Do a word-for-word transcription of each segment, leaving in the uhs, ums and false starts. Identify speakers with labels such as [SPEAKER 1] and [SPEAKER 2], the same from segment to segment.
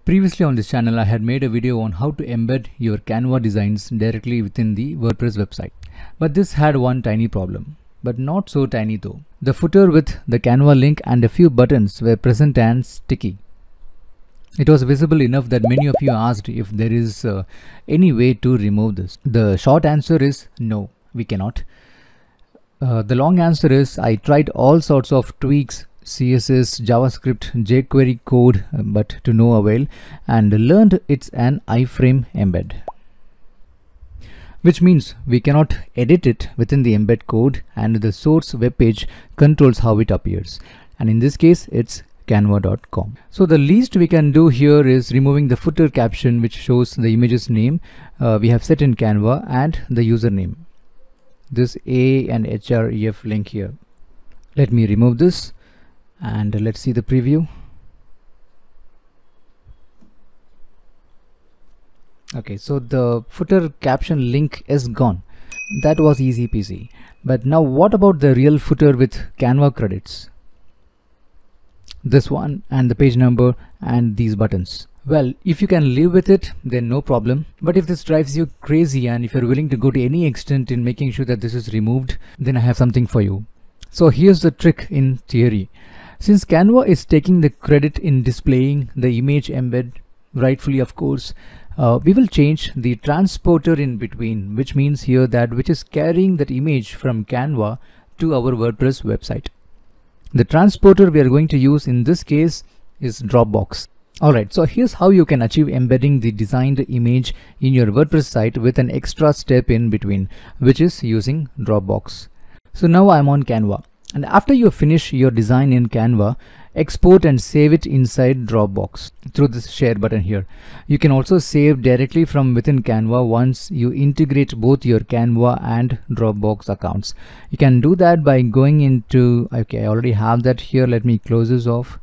[SPEAKER 1] Previously on this channel, I had made a video on how to embed your Canva designs directly within the WordPress website. But this had one tiny problem, but not so tiny though. The footer with the Canva link and a few buttons were present and sticky. It was visible enough that many of you asked if there is uh, any way to remove this. The short answer is no, we cannot. Uh, the long answer is I tried all sorts of tweaks, C S S, JavaScript, jQuery code, but to no avail, and learned it's an iframe embed. Which means we cannot edit it within the embed code, and the source web page controls how it appears. And in this case, it's canva dot com. So the least we can do here is removing the footer caption which shows the image's name uh, we have set in Canva and the username. This A and href link here. Let me remove this. And let's see the preview. Okay, so the footer caption link is gone. That was easy peasy. But now what about the real footer with Canva credits? This one and the page number and these buttons. Well, if you can live with it, then no problem. But if this drives you crazy and if you're willing to go to any extent in making sure that this is removed, then I have something for you. So here's the trick in theory. Since Canva is taking the credit in displaying the image embed, rightfully of course, uh, we will change the transporter in between, which means here that which is carrying that image from Canva to our WordPress website. The transporter we are going to use in this case is Dropbox. Alright, so here's how you can achieve embedding the designed image in your WordPress site with an extra step in between, which is using Dropbox. So now I'm on Canva. And after you finish your design in Canva, export and save it inside Dropbox through this share button here. You can also save directly from within Canva once you integrate both your Canva and Dropbox accounts. You can do that by going into, okay, I already have that here. Let me close this off.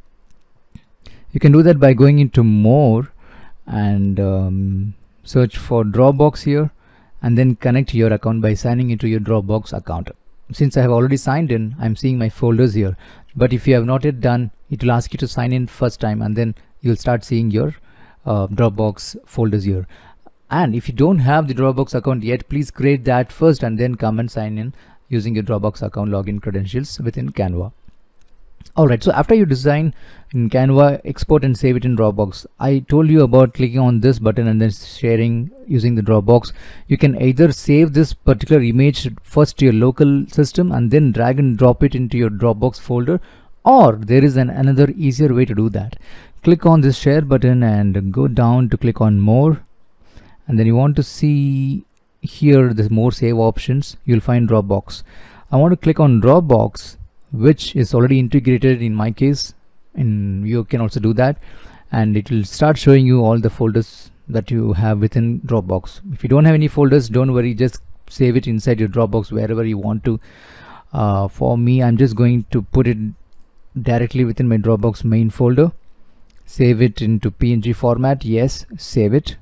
[SPEAKER 1] You can do that by going into more and um, search for Dropbox here and then connect your account by signing into your Dropbox account. Since I have already signed in, I'm seeing my folders here. But if you have not yet done, it will ask you to sign in first time and then you'll start seeing your uh, Dropbox folders here. And if you don't have the Dropbox account yet, please create that first and then come and sign in using your Dropbox account login credentials within Canva. Alright, so after you design in Canva, export and save it in Dropbox. I told you about clicking on this button and then sharing using the Dropbox. You can either save this particular image first to your local system and then drag and drop it into your Dropbox folder, or there is an another easier way to do that. Click on this share button and go down to click on more, and then you want to see here the more save options. You'll find Dropbox. I want to click on Dropbox, which is already integrated in my case, and you can also do that, and it will start showing you all the folders that you have within Dropbox. If you don't have any folders, don't worry, just save it inside your Dropbox wherever you want to. Uh, for me, I'm just going to put it directly within my Dropbox main folder. Save it into P N G format. Yes, save it.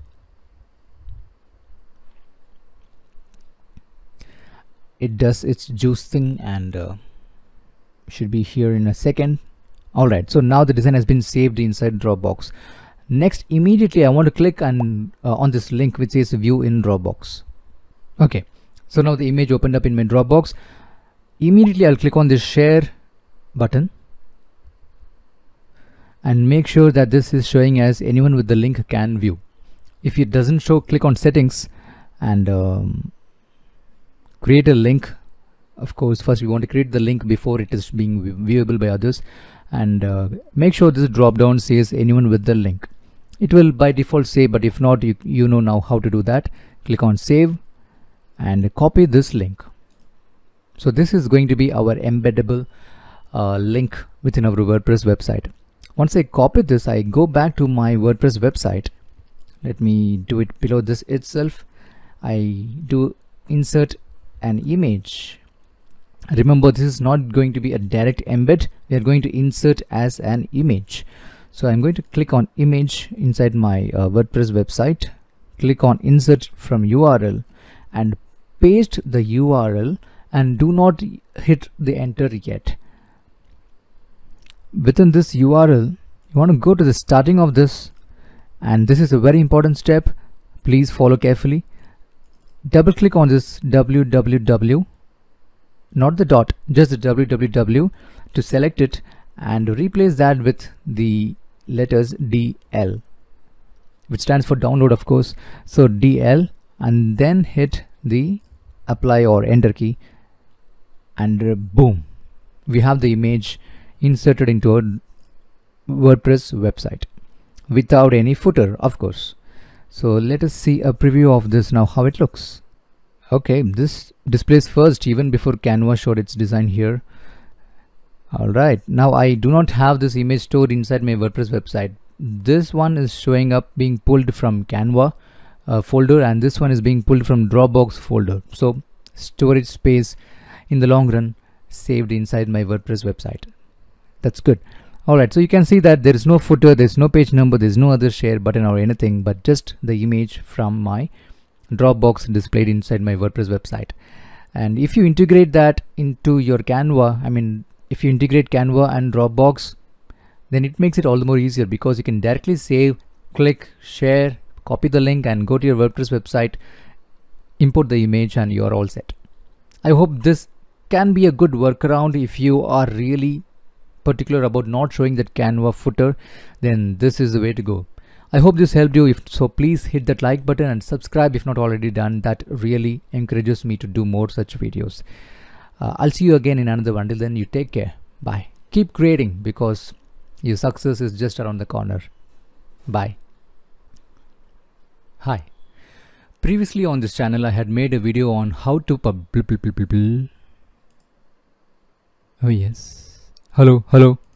[SPEAKER 1] It does its juice thing and uh, should be here in a second. Alright, so now the design has been saved inside Dropbox. Next, immediately I want to click on, uh, on this link which says view in Dropbox. Okay, so now the image opened up in my Dropbox. Immediately I'll click on this share button and make sure that this is showing as anyone with the link can view. If it doesn't show, click on settings and um, create a link. Of course, first we want to create the link before it is being viewable by others, and uh, make sure this drop down says anyone with the link. It will by default say, but if not, you, you know now how to do that. Click on save and copy this link. So this is going to be our embeddable uh, link within our WordPress website. Once I copy this, I go back to my WordPress website. Let me do it below this itself. I do insert an image. Remember, this is not going to be a direct embed. We are going to insert as an image. So I'm going to click on image inside my uh, WordPress website. Click on insert from U R L and paste the U R L, and do not hit the enter yet. within this U R L, you want to go to the starting of this And this is a very important step. Please follow carefully. Double click on this w w w, not the dot, just the w w w to select it, and replace that with the letters D L, which stands for download, of course. So D L, and then hit the apply or enter key, and uh, boom, we have the image inserted into a WordPress website without any footer, of course. So let us see a preview of this now, how it looks. Okay, this displays first even before Canva showed its design here. Alright, now I do not have this image stored inside my WordPress website. This one is showing up being pulled from Canva uh, folder, and this one is being pulled from Dropbox folder. So storage space in the long run saved inside my WordPress website. That's good. Alright, so you can see that there is no footer, there is no page number, there is no other share button or anything, but just the image from my Dropbox displayed inside my WordPress website. And if you integrate that into your Canva, I mean, if you integrate Canva and Dropbox, then it makes it all the more easier, because you can directly save, click, share, copy the link, and go to your WordPress website, import the image, and you are all set. I hope this can be a good workaround. If you are really particular about not showing that Canva footer, then this is the way to go. I hope this helped you. If so, please hit that like button and subscribe if not already done. That really encourages me to do more such videos. Uh, I'll see you again in another one. Until then, you take care. Bye. Keep creating, because your success is just around the corner. Bye. Hi. Previously on this channel, I had made a video on how to pub. Oh yes. Hello, hello.